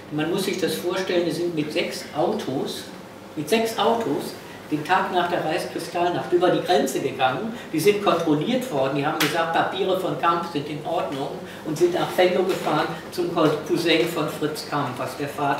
Man muss sich das vorstellen, wir sind mit sechs Autos, den Tag nach der Reichskristallnacht über die Grenze gegangen. Die sind kontrolliert worden, die haben gesagt, Papiere von Kamp sind in Ordnung und sind nach Venlo gefahren zum Cousin von Fritz Kamp, was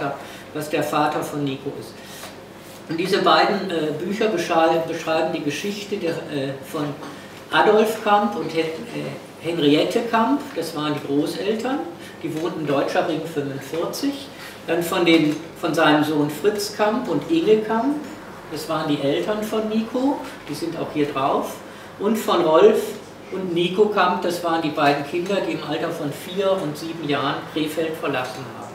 der Vater von Nico ist. Und diese beiden Bücher beschreiben die Geschichte von Adolf Kamp und Henriette Kamp, das waren die Großeltern, die wohnten Deutscher Ring 45, dann von seinem Sohn Fritz Kamp und Inge Kamp, das waren die Eltern von Nico, die sind auch hier drauf, und von Rolf und Nico Kamp, das waren die beiden Kinder, die im Alter von 4 und 7 Jahren Krefeld verlassen haben.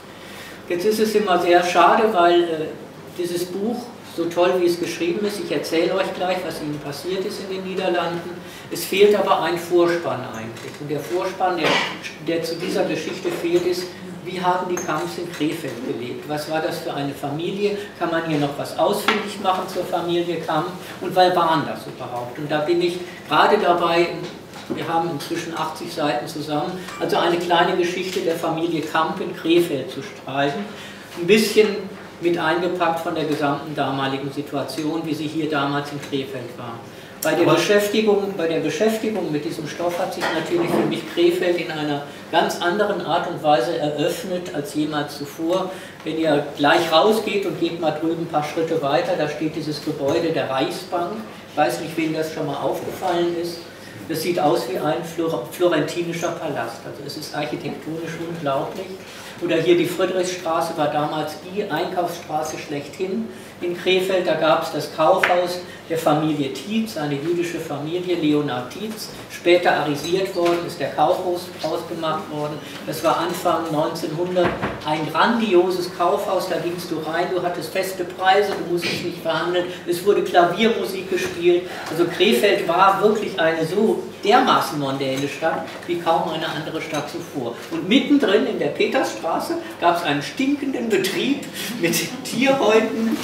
Jetzt ist es immer sehr schade, weil dieses Buch, so toll wie es geschrieben ist, ich erzähle euch gleich, was ihnen passiert ist in den Niederlanden, es fehlt aber ein Vorspann eigentlich. Und der Vorspann, der zu dieser Geschichte fehlt, ist, wie haben die Kamps in Krefeld gelebt? Was war das für eine Familie? Kann man hier noch was ausfindig machen zur Familie Kamp? Und wer waren das überhaupt? Und da bin ich gerade dabei, wir haben inzwischen 80 Seiten zusammen, also eine kleine Geschichte der Familie Kamp in Krefeld zu schreiben. Ein bisschen mit eingepackt von der gesamten damaligen Situation, wie sie hier damals in Krefeld war. Bei der Beschäftigung mit diesem Stoff hat sich natürlich für mich Krefeld in einer ganz anderen Art und Weise eröffnet als jemals zuvor. Wenn ihr gleich rausgeht und geht mal drüben ein paar Schritte weiter, da steht dieses Gebäude der Reichsbank. Ich weiß nicht, wem das schon mal aufgefallen ist. Das sieht aus wie ein florentinischer Palast. Also es ist architektonisch unglaublich. Oder hier die Friedrichstraße war damals die Einkaufsstraße schlechthin in Krefeld. Da gab es das Kaufhaus der Familie Tietz, eine jüdische Familie, Leonhard Tietz. Später arisiert worden, ist der Kaufhaus gemacht worden. Das war Anfang 1900 ein grandioses Kaufhaus. Da gingst du rein, du hattest feste Preise, du musstest nicht verhandeln. Es wurde Klaviermusik gespielt. Also Krefeld war wirklich eine so dermaßen mondäne Stadt wie kaum eine andere Stadt zuvor. Und mittendrin in der Petersstraße gab es einen stinkenden Betrieb mit Tierhäuten,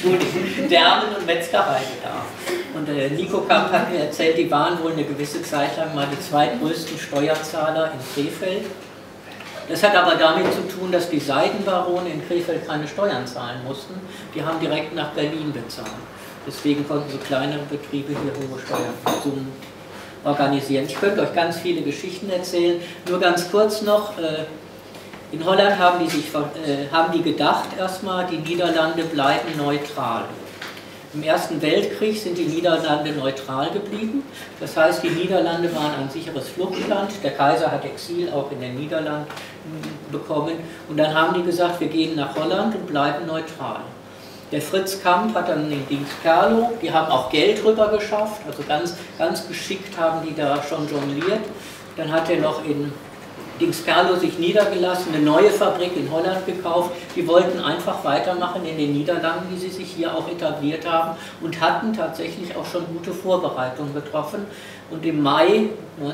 Därmen und Metzgereibedarf. Und Nico Kamp hat mir erzählt, die waren wohl eine gewisse Zeit lang mal die zweitgrößten Steuerzahler in Krefeld. Das hat aber damit zu tun, dass die Seidenbarone in Krefeld keine Steuern zahlen mussten. Die haben direkt nach Berlin bezahlt. Deswegen konnten so kleinere Betriebe hier hohe Steuersummen organisieren. Ich könnte euch ganz viele Geschichten erzählen. Nur ganz kurz noch, in Holland haben die gedacht erstmal, die Niederlande bleiben neutral. Im Ersten Weltkrieg sind die Niederlande neutral geblieben. Das heißt, die Niederlande waren ein sicheres Fluchtland. Der Kaiser hat Exil auch in den Niederlanden bekommen. Und dann haben die gesagt, wir gehen nach Holland und bleiben neutral. Der Fritz Kamp hat dann in Dingsperlo, die haben auch Geld rüber geschafft, also ganz, ganz geschickt haben die da schon jongliert. Dann hat er noch in Dingsperlo sich niedergelassen, eine neue Fabrik in Holland gekauft. Die wollten einfach weitermachen in den Niederlanden, wie sie sich hier auch etabliert haben und hatten tatsächlich auch schon gute Vorbereitungen getroffen. Und im Mai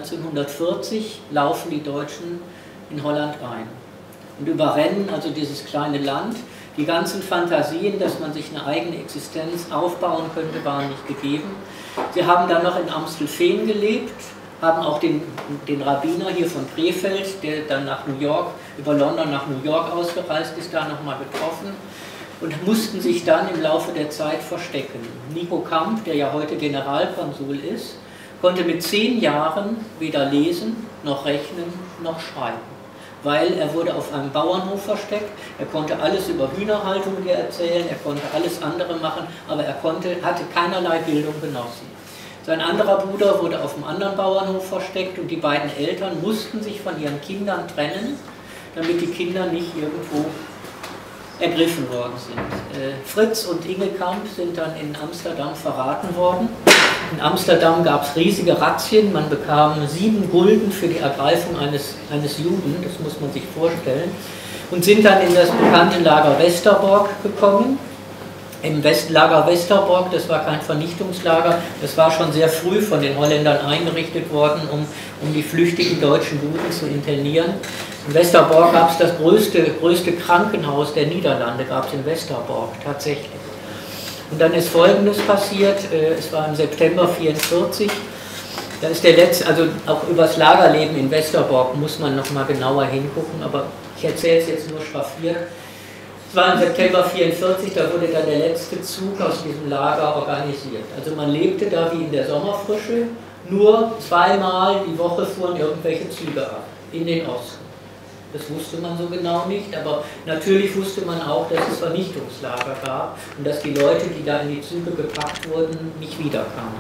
1940 laufen die Deutschen in Holland ein und überrennen also dieses kleine Land. Die ganzen Fantasien, dass man sich eine eigene Existenz aufbauen könnte, waren nicht gegeben. Sie haben dann noch in Amstelveen gelebt, haben auch den Rabbiner hier von Krefeld, der dann nach New York, über London nach New York ausgereist ist, da nochmal getroffen und mussten sich dann im Laufe der Zeit verstecken. Nico Kamp, der ja heute Generalkonsul ist, konnte mit 10 Jahren weder lesen, noch rechnen, noch schreiben. Weil er wurde auf einem Bauernhof versteckt, er konnte alles über Hühnerhaltung hier erzählen, er konnte alles andere machen, aber er hatte keinerlei Bildung genossen. Sein anderer Bruder wurde auf einem anderen Bauernhof versteckt und die beiden Eltern mussten sich von ihren Kindern trennen, damit die Kinder nicht irgendwo ergriffen worden sind. Fritz und Inge Kamp sind dann in Amsterdam verraten worden. In Amsterdam gab es riesige Razzien, man bekam 7 Gulden für die Ergreifung eines Juden, das muss man sich vorstellen, und sind dann in das bekannte Lager Westerbork gekommen. Im Lager Westerbork, das war kein Vernichtungslager, das war schon sehr früh von den Holländern eingerichtet worden, um die flüchtigen deutschen Juden zu internieren. In Westerbork gab es das größte Krankenhaus der Niederlande, gab es in Westerbork tatsächlich. Und dann ist Folgendes passiert, es war im September 1944, da ist der letzte, also auch über das Lagerleben in Westerbork muss man noch mal genauer hingucken, aber Ich erzähle es jetzt nur schraffiert. Es war im September 1944, da wurde dann der letzte Zug aus diesem Lager organisiert. Also man lebte da wie in der Sommerfrische, nur zweimal die Woche fuhren irgendwelche Züge ab, in den Osten. Das wusste man so genau nicht, aber natürlich wusste man auch, dass es Vernichtungslager gab und dass die Leute, die da in die Züge gepackt wurden, nicht wiederkamen.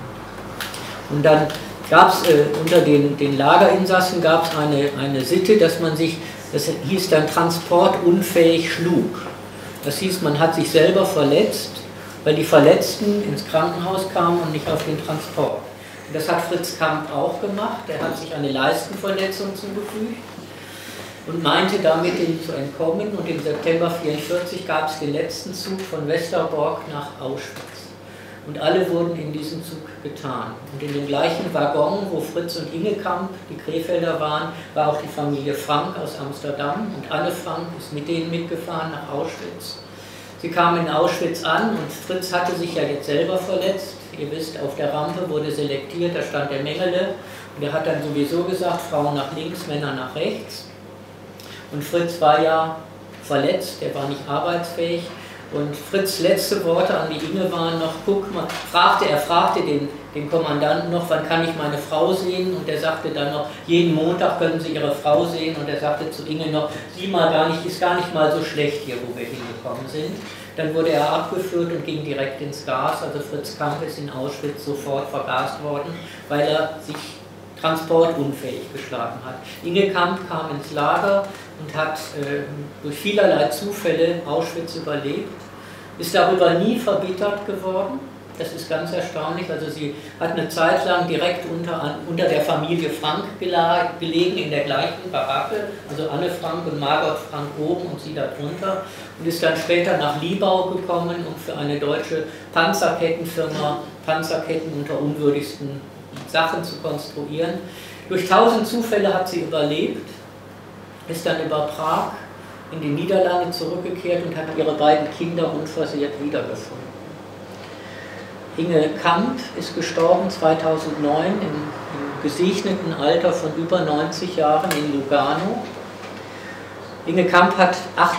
Und dann gab es unter den Lagerinsassen gab es eine Sitte, dass man sich, das hieß dann transportunfähig schlug. Das hieß, man hat sich selber verletzt, weil die Verletzten ins Krankenhaus kamen und nicht auf den Transport. Und das hat Fritz Kamp auch gemacht, er hat sich eine Leistenverletzung zugefügt und meinte damit ihm zu entkommen, und im September 1944 gab es den letzten Zug von Westerbork nach Auschwitz. Und alle wurden in diesen Zug getan. Und in dem gleichen Waggon, wo Fritz und Inge Kamp, die Krefelder waren, war auch die Familie Frank aus Amsterdam, und Anne Frank ist mit denen mitgefahren nach Auschwitz. Sie kamen in Auschwitz an und Fritz hatte sich ja jetzt selber verletzt. Ihr wisst, auf der Rampe wurde selektiert, da stand der Mengele, und er hat dann sowieso gesagt, Frauen nach links, Männer nach rechts. Und Fritz war ja verletzt, er war nicht arbeitsfähig. Und Fritz' letzte Worte an die Inge waren noch, guck mal, er fragte den Kommandanten noch, wann kann ich meine Frau sehen? Und er sagte dann noch, jeden Montag können Sie Ihre Frau sehen. Und er sagte zu Inge noch, sieh mal, ist gar nicht mal so schlecht hier, wo wir hingekommen sind. Dann wurde er abgeführt und ging direkt ins Gas. Also Fritz Kamp ist in Auschwitz sofort vergast worden, weil er sich transportunfähig geschlagen hat. Inge Kamp kam ins Lager und hat durch vielerlei Zufälle Auschwitz überlebt, ist darüber nie verbittert geworden. Das ist ganz erstaunlich. Also sie hat eine Zeit lang direkt unter der Familie Frank gelegen, in der gleichen Baracke, also Anne Frank und Margot Frank oben und sie darunter, und ist dann später nach Liebau gekommen, um für eine deutsche Panzerkettenfirma Panzerketten unter unwürdigsten Sachen zu konstruieren. Durch 1000 Zufälle hat sie überlebt, ist dann über Prag in die Niederlande zurückgekehrt und hat ihre beiden Kinder unversehrt wiedergefunden. Inge Kamp ist gestorben 2009 im gesegneten Alter von über 90 Jahren in Lugano. Inge Kamp hat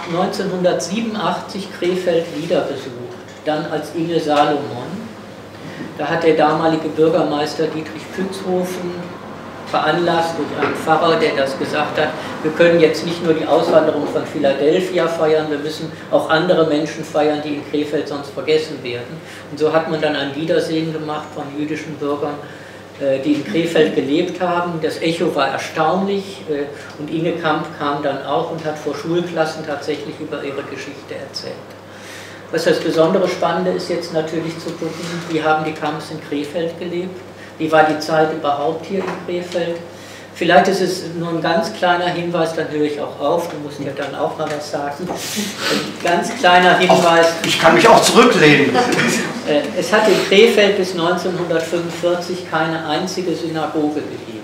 1987 Krefeld wieder besucht, dann als Inge Salomon. Da hat der damalige Bürgermeister Dietrich Pützhofen veranlasst durch einen Pfarrer, der das gesagt hat, wir können jetzt nicht nur die Auswanderung von Philadelphia feiern, wir müssen auch andere Menschen feiern, die in Krefeld sonst vergessen werden. Und so hat man dann ein Wiedersehen gemacht von jüdischen Bürgern, die in Krefeld gelebt haben. Das Echo war erstaunlich, und Inge Kamp kam dann auch und hat vor Schulklassen tatsächlich über ihre Geschichte erzählt. Was das besondere Spannende ist jetzt natürlich zu gucken, wie haben die Kamps in Krefeld gelebt, wie war die Zeit überhaupt hier in Krefeld. Vielleicht ist es nur ein ganz kleiner Hinweis, dann höre ich auch auf, du musst ja dann auch mal was sagen. Ein ganz kleiner Hinweis. Ich kann mich auch zurücklehnen. Es hat in Krefeld bis 1945 keine einzige Synagoge gegeben.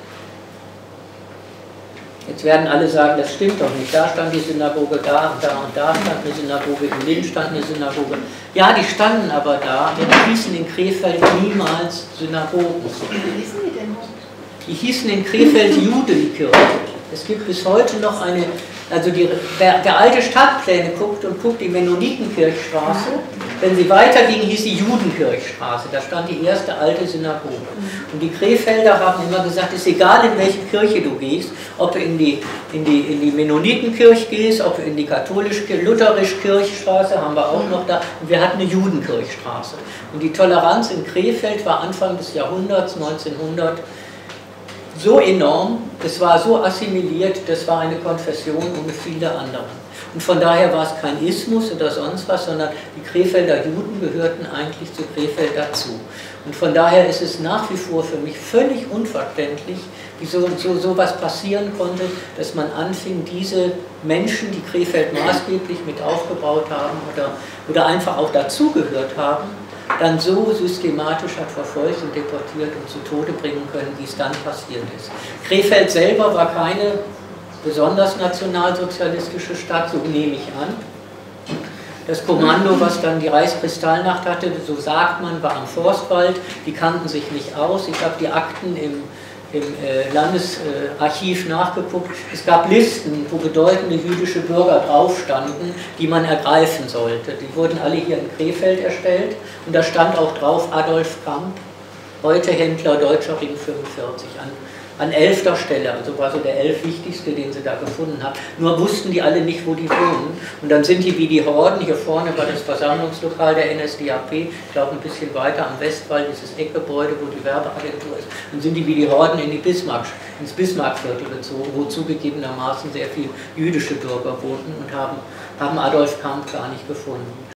Jetzt werden alle sagen, das stimmt doch nicht. Da stand die Synagoge, da und da und da stand eine Synagoge, in Linz stand eine Synagoge. Ja, die standen aber da, die hießen in Krefeld niemals Synagogen. Wie hießen die denn? Die hießen in Krefeld Judenkirche. Es gibt bis heute noch eine, also wer alte Stadtpläne guckt und guckt die Mennonitenkirchstraße, wenn sie weiterging, hieß die Judenkirchstraße. Da stand die erste alte Synagoge. Und die Krefelder haben immer gesagt, es ist egal, in welche Kirche du gehst, ob du in die Mennonitenkirche gehst, ob du in die lutherische Kirchstraße, haben wir auch noch da, und wir hatten eine Judenkirchstraße. Und die Toleranz in Krefeld war Anfang des Jahrhunderts, 1900, so enorm, es war so assimiliert, das war eine Konfession ohne viele andere. Und von daher war es kein Ismus oder sonst was, sondern die Krefelder Juden gehörten eigentlich zu Krefeld dazu. Und von daher ist es nach wie vor für mich völlig unverständlich, wie so was passieren konnte, dass man anfing, diese Menschen, die Krefeld maßgeblich mit aufgebaut haben oder einfach auch dazugehört haben, dann so systematisch hat verfolgt und deportiert und zu Tode bringen können, wie es dann passiert ist. Krefeld selber war keine besonders nationalsozialistische Stadt, so nehme ich an. Das Kommando, was dann die Reichskristallnacht hatte, so sagt man, war am Forstwald, die kannten sich nicht aus. Ich habe die Akten im Landesarchiv nachgeguckt. Es gab Listen, wo bedeutende jüdische Bürger drauf standen, die man ergreifen sollte. Die wurden alle hier in Krefeld erstellt und da stand auch drauf Adolf Kamp, heute Händler Deutscher Ring 45, an 11. Stelle, also war so der 11 wichtigste, den sie da gefunden haben. Nur wussten die alle nicht, wo die wohnen. Und dann sind die wie die Horden, hier vorne war das Versammlungslokal der NSDAP, ich glaube ein bisschen weiter am Westwall, dieses Eckgebäude, wo die Werbeagentur ist, dann sind die wie die Horden ins Bismarckviertel gezogen, wo zugegebenermaßen sehr viele jüdische Bürger wohnten und haben Adolf Kamp gar nicht gefunden.